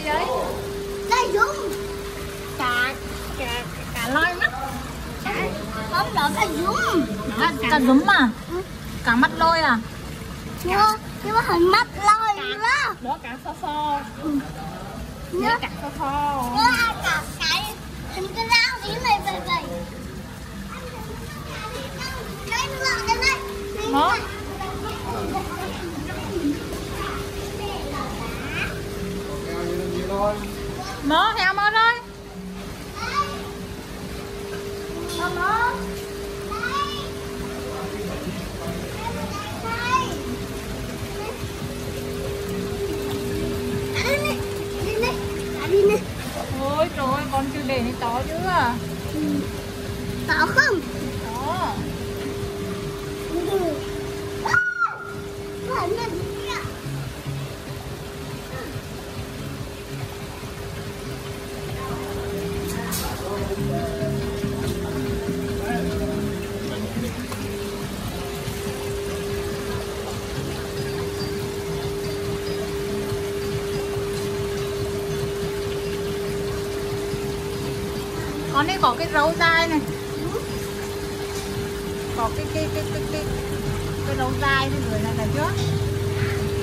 vậy? Cá dũng. Cả loi mắt. Không là cá dũng. Cả dúm à? Cả mắt lôi à? Nhưng mà hình mắt lôi đó. Đó cả pho. Nhớ cả pho. Nhớ cả cái hình cái lao ý này về về. Đây nó lại đây. Đó. Mớ heo mớ thôi. Mớ. Ôi trời ơi, con chưa để này to chưa? To không? To. Con đây có cái râu dài này. Có cái râu dài thì người này là chưa?